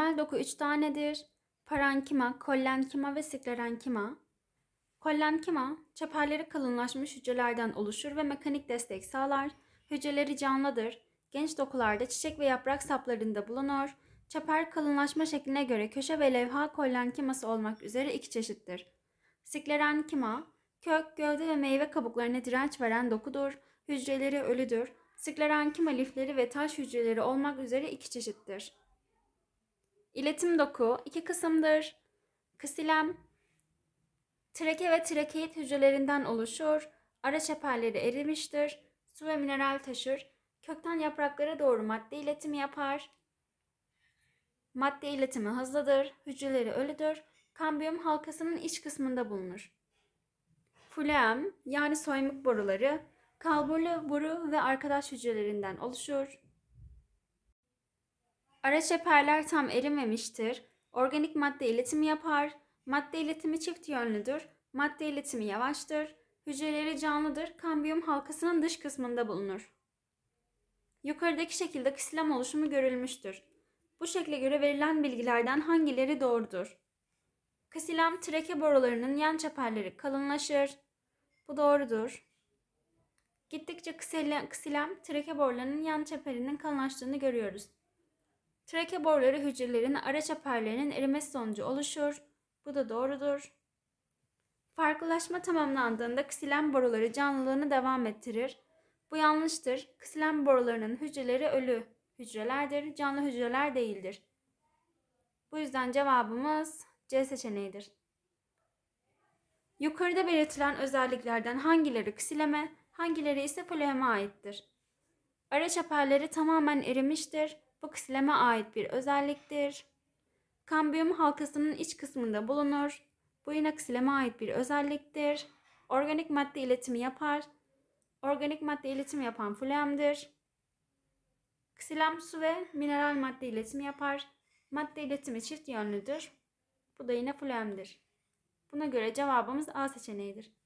Temel doku 3 tanedir. Parenkima, kollenkima ve sklerenkima. Kollenkima, çeperleri kalınlaşmış hücrelerden oluşur ve mekanik destek sağlar. Hücreleri canlıdır. Genç dokularda çiçek ve yaprak saplarında bulunur. Çeper kalınlaşma şekline göre köşe ve levha kollenkiması olmak üzere 2 çeşittir. Sklerenkima, kök, gövde ve meyve kabuklarına direnç veren dokudur. Hücreleri ölüdür. Sklerenkima lifleri ve taş hücreleri olmak üzere 2 çeşittir. İletim doku 2 kısımdır. Ksilem, trake ve trakeit hücrelerinden oluşur. Ara çeperleri erimiştir. Su ve mineral taşır. Kökten yapraklara doğru madde iletimi yapar. Madde iletimi hızlıdır. Hücreleri ölüdür. Kambiyum halkasının iç kısmında bulunur. Fluem yani soymuk boruları kalburlu boru ve arkadaş hücrelerinden oluşur. Ara çeperler tam erimemiştir. Organik madde iletimi yapar. Madde iletimi çift yönlüdür. Madde iletimi yavaştır. Hücreleri canlıdır. Kambiyum halkasının dış kısmında bulunur. Yukarıdaki şekilde ksilem oluşumu görülmüştür. Bu şekle göre verilen bilgilerden hangileri doğrudur? Ksilem trake borularının yan çeperleri kalınlaşır. Bu doğrudur. Gittikçe ksilem trake borularının yan çeperinin kalınlaştığını görüyoruz. Trake boruları hücrelerin ara çeperlerinin erimesi sonucu oluşur. Bu da doğrudur. Farklılaşma tamamlandığında ksilem boruları canlılığını devam ettirir. Bu yanlıştır. Ksilem borularının hücreleri ölü hücrelerdir, canlı hücreler değildir. Bu yüzden cevabımız C seçeneğidir. Yukarıda belirtilen özelliklerden hangileri ksileme, hangileri ise flueme aittir? Ara çeperleri tamamen erimiştir. Bu ksileme ait bir özelliktir. Kambiyum halkasının iç kısmında bulunur. Bu yine ksileme ait bir özelliktir. Organik madde iletimi yapar. Organik madde iletimi yapan fluemdir. Ksilem su ve mineral madde iletimi yapar. Madde iletimi çift yönlüdür. Bu da yine fluemdir. Buna göre cevabımız A seçeneğidir.